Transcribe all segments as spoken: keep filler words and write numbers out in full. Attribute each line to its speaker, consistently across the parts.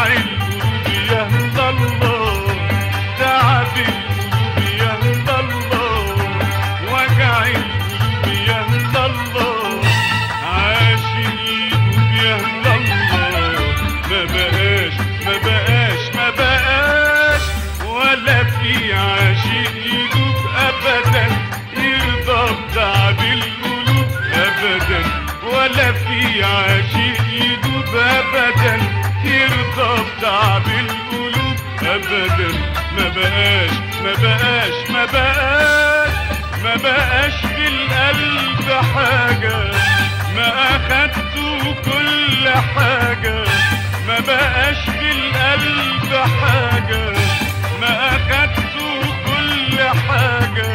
Speaker 1: القلوب يا الله، تعب القلوب يا الله، وجع القلوب يا الله، عاشق يدوب يا الله، ما بقاش ما بقاش ما بقاش ولا في عاشق يدوب ابدا يرضى بتعب القلوب ابدا، ولا في عاشق يدوب ابدا يرضى بتعب القلوب ابدا، ما بقاش ما بقاش ما بقاش ما بقاش في القلب حاجة، ما اخدته كل حاجة، ما بقاش في القلب حاجة، ما اخدته كل حاجة،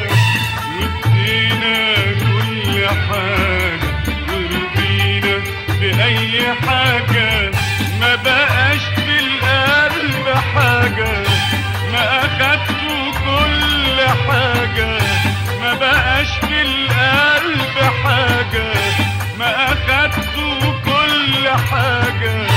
Speaker 1: وادينا كل حاجة ورضينا بأي حاجة، ما بقاش في القلب حاجة، ما اخدته كل حاجة، ما بقاش في القلب حاجة، ما اخدته كل حاجة،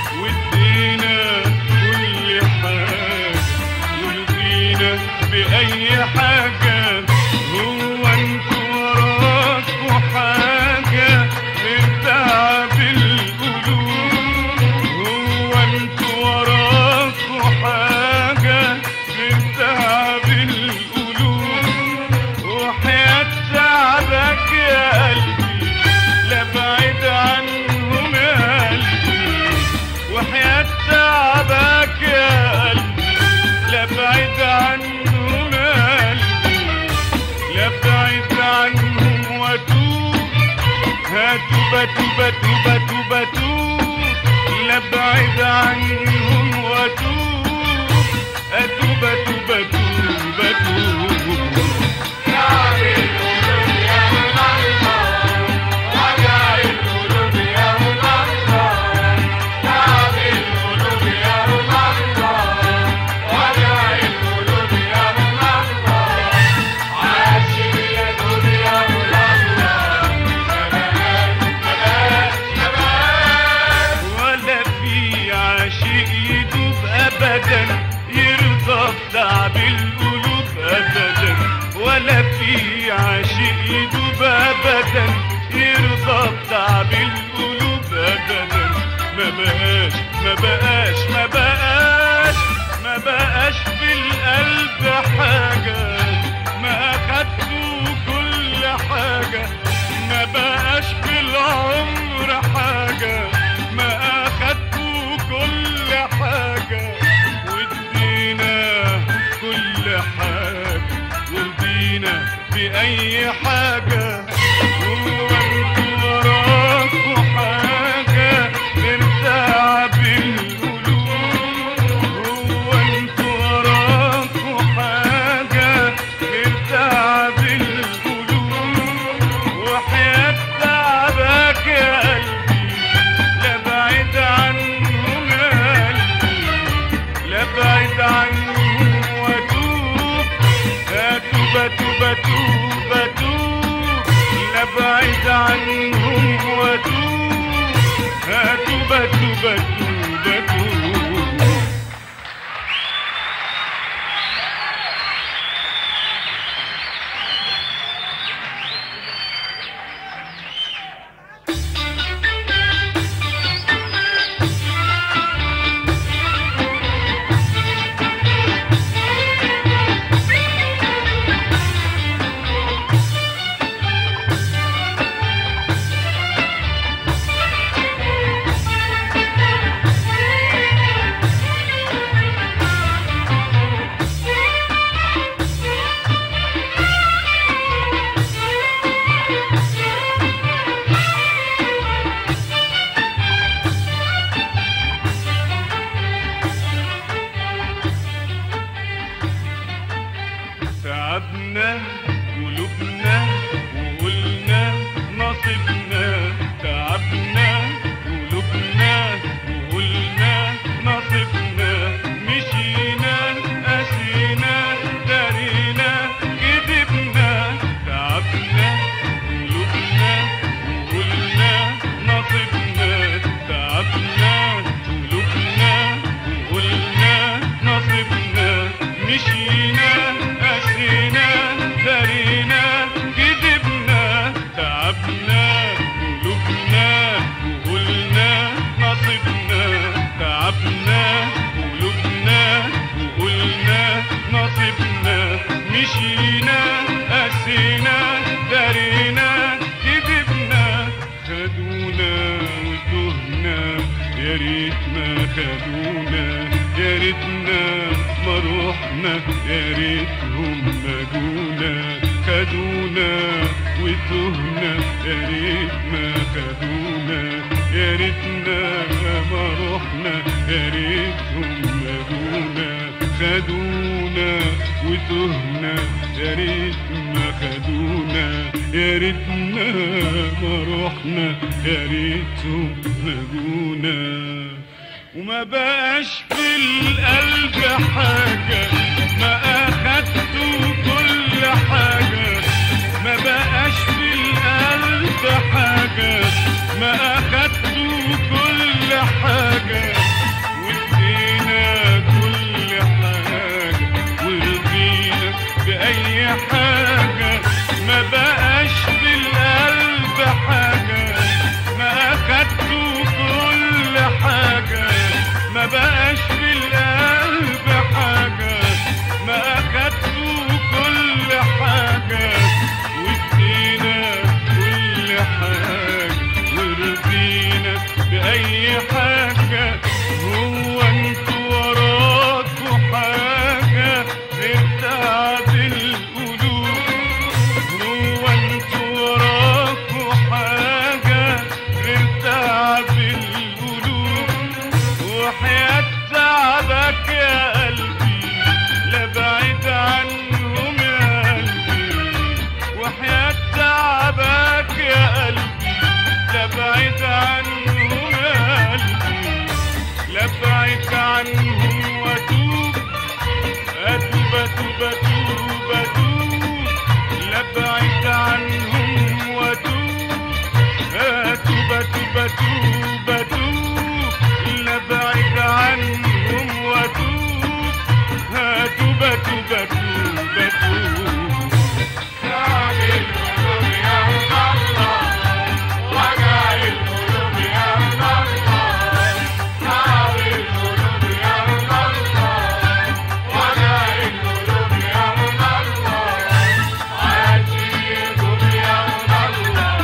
Speaker 1: وادينا كل حاجة ورضينا بأي حاجة. هو انتوا وراكوا حاجة غير تعب القلوب؟ هو انتوا وراكوا حاجة غير تعب القلوب؟ وحياة تعبك يا قلبي لا بعيد عنهم يا قلبي، وحياة تعبك يا قلبي لا بعيد عنهم يا قلبي، لا بعيد عنهم واتوب، هاتوب اتوب اتوب اتوب اتوب، لا بعيد عنهم واتوب، اتوب اتوب اتوب اتوب. يرضى بتعب القلوب ابدا، ولا في عاشق يدوب ابدا يرضى بتعب القلوب ابدا، ما بقاش ما بقاش ما بقاش ما بقاش في القلب حاجة، ما اخدته كل حاجة، ما بقاش في العمر حاجة، ما اخدته كل حاجة، كل حاجة ورضينا بأي حاجة. هو انتوا وراكوا حاجة غير تعب القلوب؟ هو انتوا وراكوا حاجة غير تعب القلوب؟ وحياة تعبك يا قلبي لا بعيد عنهم يا قلبي، لا بعيد عنهم، بتوب بتوب بتوب، لا بعيد عنهم واتوب، هاتوب بتوب بتوب بتوب. مشينا قسينا دارينا كذبنا خدونا وتهنا يا ريت ما خدونا يا ريتنا ما روحنا يا ريتهم ما جونا خدونا وتهنا يا ريت ما خدونا يا ريتنا ما روحنا يا ريتهم ما جونا خدونا وتهنا يا ريت ما خدونا يا ريتنا ما روحنا يا ريتهم ما جونا وما بقاش في القلب حاجة ما أخدتوا كل حاجة ما بقاش في القلب حاجة ما أخدتوا كل حاجة وادينا كل حاجة ورضينا بأي حاجة ما بقاش في القلب حاجة ما أخدتوا كل حاجة ما بقاش في القلب حاجة ما أخدتوا كل حاجة وادينا كل حاجة ورضينا بأي حاجة هو انتوا وراكوا حاجة غير تعب القلوب هو انتوا وراكوا حاجة غير تعب القلوب وحياة تعبك يا قلبي لا بعيد عنهم يا قلبي وحياة تعبك يا قلبي لا بعيد عنهم يا قلبي لا بعيد عنهم واتوب اتوب اتوب اتوب اتوب لا بعيد عنهم واتوب اتوب اتوب اتوب اتوب لا بعيد عنهم واتوب اتوب اتوب اتوب اتوب تعب القلوب يا الله وجع القلوب يا الله تعب القلوب يا الله وجع القلوب يا الله عاشقكم يا الله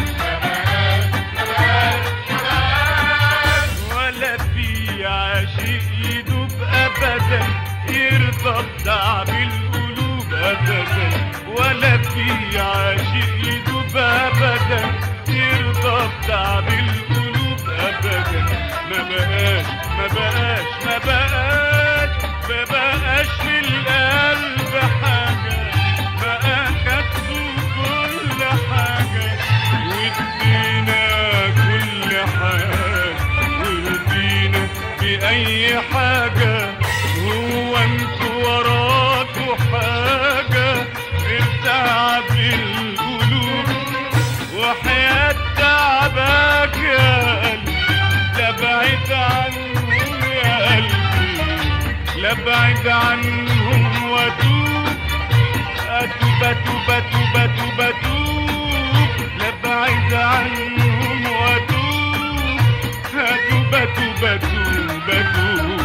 Speaker 1: ولا في عاشق يدوب ابدا يرضى بتعب القلوب ابدا ولا في عاشق يدوب ابدا يرضى بتعب القلوب ابدا ما بقاش ما بقاش ما بقاش ما بقاش في القلب حاجه ما اخدتوا كل حاجه وادينا كل حاجه ورضينا باي حاجه هو انتوا وراكوا حاجه غير تعب القلوب وحياة تعبك يا قلبي لا بعيد عنهم يا قلبي لا بعيد عنهم واتوب اتوب اتوب اتوب اتوب اتوب لا بعيد عنهم واتوب اتوب اتوب اتوب اتوب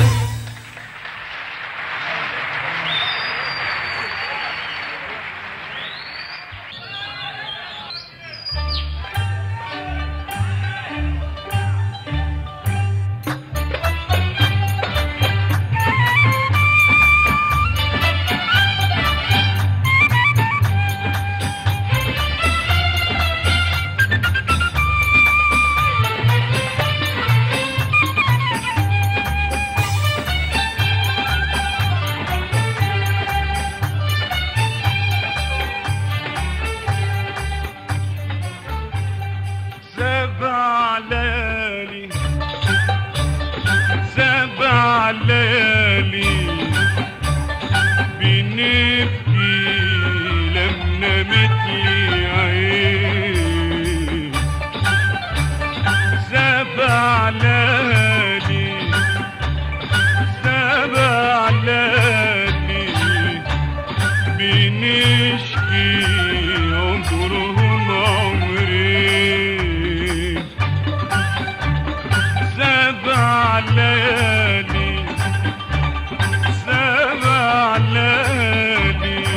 Speaker 1: سبع ليالي سبع ليالي بنبكي لما مثلي عين سبع ليالي سبع ليالي بنشكي عمرهم عمرين سبع ليالي سبع ليالي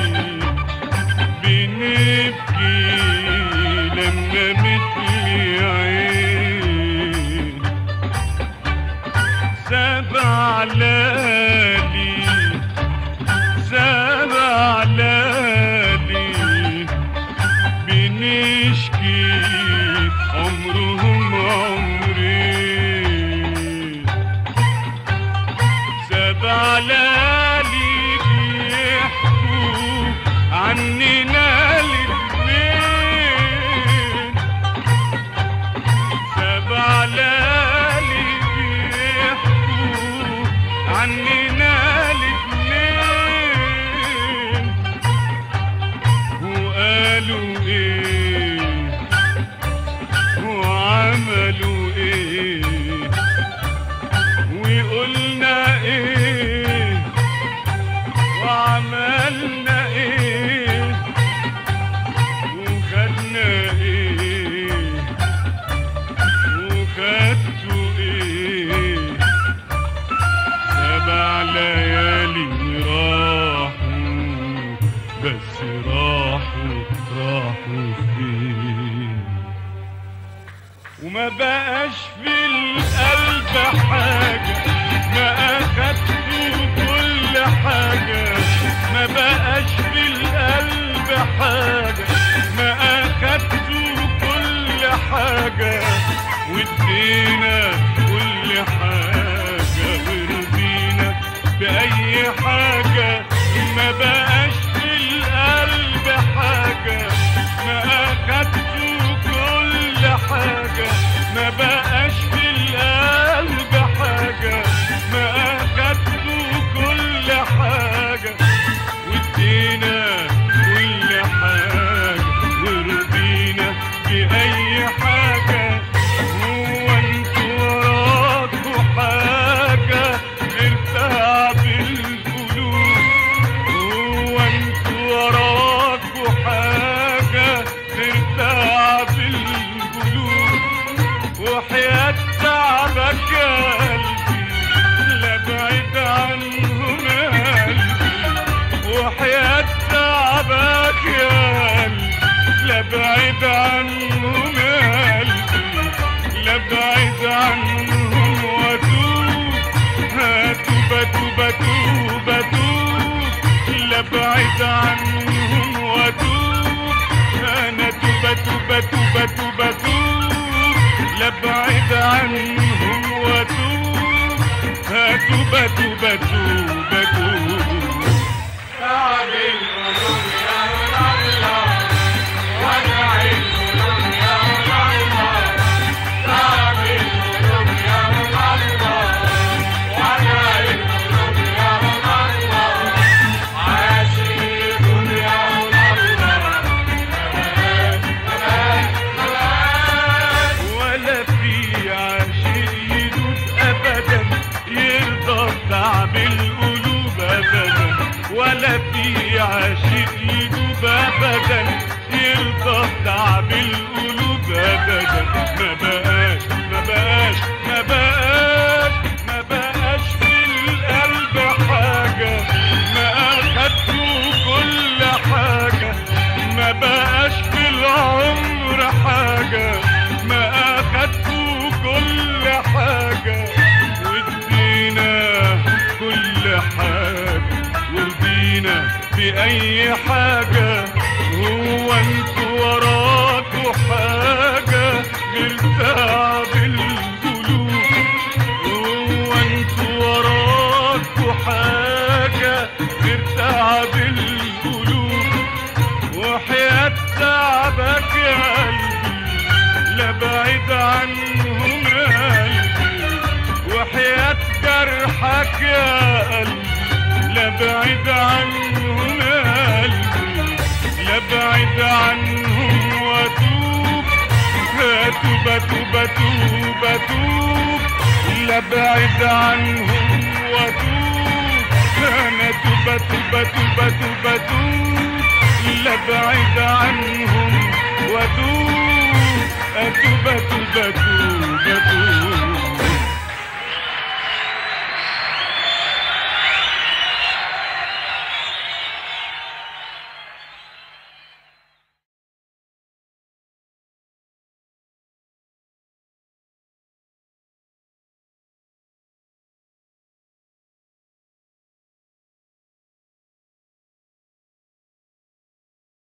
Speaker 1: حاجة، ما أخدته كل حاجة، ما بقاش في القلب حاجة، ما أخدته كل حاجة، وادينا كل حاجة ورضينا بأي حاجة، ما بقاش في القلب حاجة، ما أخدته كل حاجة، ما بقاش في القلب حاجة، ما أخدته كل حاجة، وادينا كل حاجة ورضينا بأي حاجة. هو انتوا وراكوا حاجة غير تعب القلوب؟ هو انتوا وراكوا حاجة غير تعب القلوب؟ وحياة تعبك يا قلبي لا بعيد عنهم يا قلبي، وحياة تعبك يا قلبي لا بعيد عنهم يا قلبي، لا بعيد عنهم. واتوب هاتوب اتوب اتوب اتوب، لا بعيد عنهم واتوب، انا توب اتوب اتوب اتوب اتوب، لا بعيد عنهم واتوب، هاتوب اتوب اتوب اتوب. تعب القلوب يا الله وجع القلوب يا الله، تعب القلوب يا الله وجع القلوب يا الله، عاشق يا الله ولا في عاشق يدوب ابدا يرضى بتعب القلوب ابدا، ولا في عاشق يدوب ابدا يرضى بتعب القلوب ابدا. ما بقاش ما بقاش ما بقاش ما بقاش في القلب حاجة، ما أخدته كل حاجة، ما بقاش في العمر حاجة، ما أخدته كل حاجة، وادينا كل حاجة ورضينا بأي حاجة. هو انتوا وراكوا حاجة غير تعب القلوب؟ هو انتوا وراكوا حاجة غير تعب القلوب؟ وحياة تعبك يا قلبي لا بعيد عنهم يا قلبي، وحياة جرحك يا قلبي لا بعيد عنهم يا قلبي، لا بعيد عنهم. واتوب اتوب اتوب اتوب اتوب، لا بعيد عنهم واتوب، انا توب اتوب اتوب اتوب اتوب، لا بعيد عنهم واتوب، اتوب اتوب اتوب اتوب.